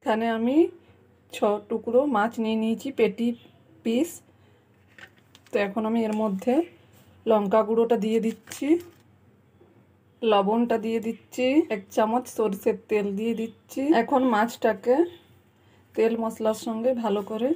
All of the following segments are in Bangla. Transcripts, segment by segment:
এখানে আমি 6 টুকরো মাছ নিয়ে নিয়েছি, পেটি পিস। তো এখন আমি এর মধ্যে লঙ্কা গুঁড়োটা দিয়ে দিচ্ছি, লবণটা দিয়ে দিচ্ছি, 1 চামচ সরষের তেল দিয়ে দিচ্ছি। এখন মাছটাকে তেল মশলার সঙ্গে ভালো করে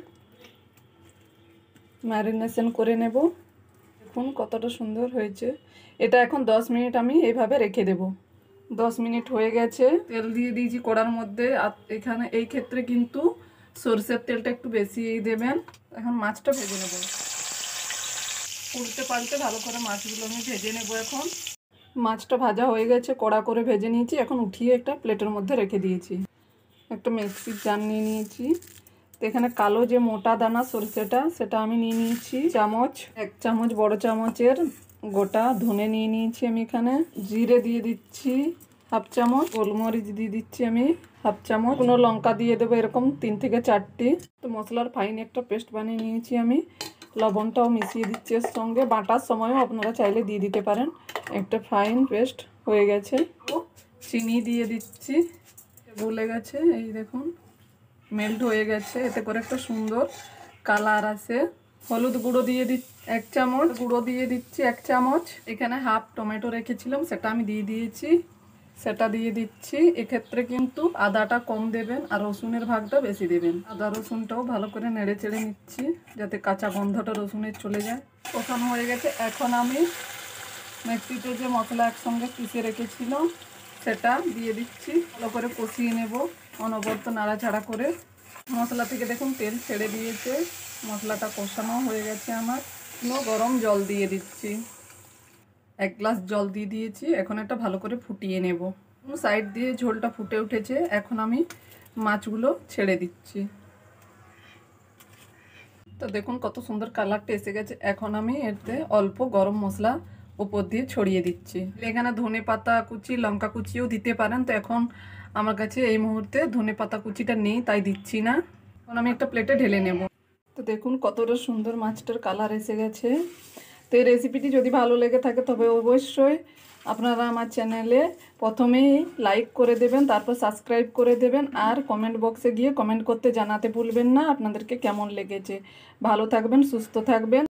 ম্যারিনেশন করে নেব। দেখুন কতটা সুন্দর হয়েছে। এটা এখন 10 মিনিট আমি এইভাবে রেখে দেব। 10 মিনিট হয়ে গেছে। তেল দিয়ে দিয়েছি কড়ার মধ্যে। আর এখানে এই ক্ষেত্রে কিন্তু সরষের তেলটা একটু বেশি দেবেন। এখন মাছটা ভেজে নেব, উল্টে পাল্টে ভালো করে মাছগুলো আমি ভেজে নেব। এখন মাছটা ভাজা হয়ে গেছে, কড়া করে ভেজে নিয়েছি। এখন উঠিয়ে একটা প্লেটের মধ্যে রেখে দিয়েছি। একটা মিক্সির জার নিয়ে নিয়েছি। তো এখানে কালো যে মোটা দানা সরষেটা, সেটা আমি নিয়ে নিয়েছি চামচ। 1 চামচ বড় চামচের গোটা ধনে নিয়ে নিয়েছি আমি। এখানে জিরে দিয়ে দিচ্ছি 1/2 চামচ, গোলমরিচ দিয়ে দিচ্ছি আমি 1/2 চামচ, কোনো লঙ্কা দিয়ে দেবো এরকম 3 থেকে 4টি। তো মশলার ফাইন একটা পেস্ট বানিয়ে নিয়েছি আমি। লবণটাও মিশিয়ে দিচ্ছি এর সঙ্গে। বাটার সময়ও আপনারা চাইলে দিয়ে দিতে পারেন। একটা ফাইন পেস্ট হয়ে গেছে। চিনি দিয়ে দিচ্ছি, গলে গেছে, এই দেখুন মেল্ট হয়ে গেছে। এতে করে একটা সুন্দর কালার আসে। হলুদ গুঁড়ো দিয়ে দিচ্ছি 1 চামচ, গুঁড়ো দিয়ে দিচ্ছি 1 চামচ। এখানে হাফ টমেটো রেখেছিলাম, সেটা আমি দিয়ে দিয়েছি, সেটা দিয়ে দিচ্ছি। এক্ষেত্রে কিন্তু আদাটা কম দেবেন আর রসুনের ভাগটা বেশি দেবেন। আদা রসুনটাও ভালো করে নেড়ে চেড়ে নিচ্ছি, যাতে কাঁচা গন্ধটা রসুনের চলে যায়। কষানো হয়ে গেছে। এখন আমি মিক্সিতে যে মশলা একসঙ্গে পিষে রেখেছিলাম সেটা দিয়ে দিচ্ছি। ভালো করে কষিয়ে নেব, অনবরত নাড়াচাড়া করে। মশলা থেকে দেখুন তেল ছেড়ে দিয়েছে, মশলাটা কষানো হয়ে গেছে আমার। গরম জল দিয়ে দিচ্ছি, 1 গ্লাস জল দিয়ে দিয়েছি। এখন এটা ভালো করে ফুটিয়ে নেব। সাইড দিয়ে ঝোলটা ফুটে উঠেছে। এখন আমি মাছগুলো ছেড়ে দিচ্ছি। তো দেখুন কত সুন্দর কালারটা এসে গেছে। এখন আমি এতে অল্প গরম মশলা উপর দিয়ে ছড়িয়ে দিচ্ছি। এখানে ধনে পাতা কুচি, লঙ্কা কুচিও দিতে পারেন। তো এখন আমার কাছে এই মুহূর্তে ধনে পাতা কুচিটা নেই, তাই দিচ্ছি না। এখন আমি একটা প্লেটে ঢেলে নেব। তো দেখুন কতটা সুন্দর মাছটার কালার এসে গেছে। তো এই রেসিপিটি যদি ভালো লেগে থাকে তবে অবশ্যই আপনারা আমার চ্যানেলে প্রথমেই লাইক করে দেবেন, তারপর সাবস্ক্রাইব করে দেবেন। আর কমেন্ট বক্সে গিয়ে কমেন্ট করতে জানাতে ভুলবেন না আপনাদেরকে কেমন লেগেছে। ভালো থাকবেন, সুস্থ থাকবেন।